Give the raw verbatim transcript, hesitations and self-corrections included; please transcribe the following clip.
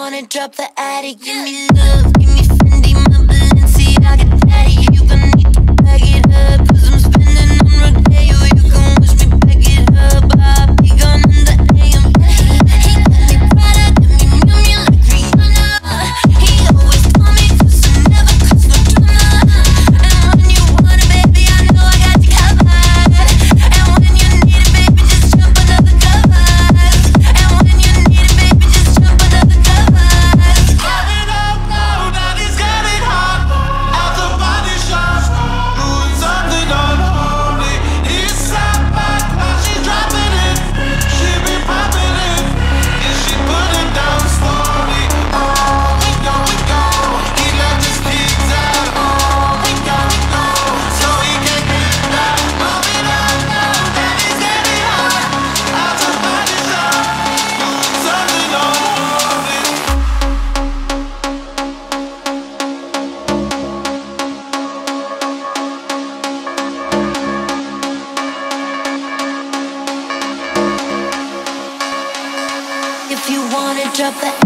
wanna drop the attic, give me love, give me Fendi, my Balenciaga daddy. You gon' need to back it up, cause I'm spending on Rodeo. You can wish me back it up, I'll be gone in the A M. He got me Prada, got me Miu Miu like Rihanna. He always told me cause I never cause no drama. And when you want it, baby, I know I got you covered. And when you need it, baby, just jump under the covers. And when you need it, baby, just jump under the covers. Coming up now, daddy's getting hot. At the body shop, doing something unholy. He's sat back while she's dropping it. She be popping it, and she put it down slowly. Oh, we go, we go. He let his legs out. Oh, we go, we go. So he can get that. Coming up now, daddy's getting hot. At the body shop, doing something unholy. If you wanna drop the